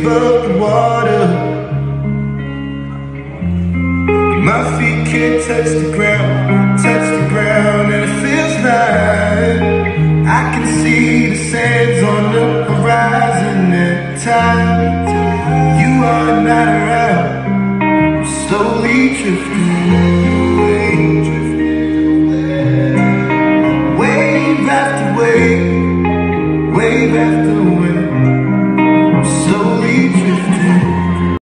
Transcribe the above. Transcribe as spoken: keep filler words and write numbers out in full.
above the water. My feet can't touch the ground, touch the ground, and it feels like I can see the sands on the horizon. At times you are not around, I'm slowly drifting away.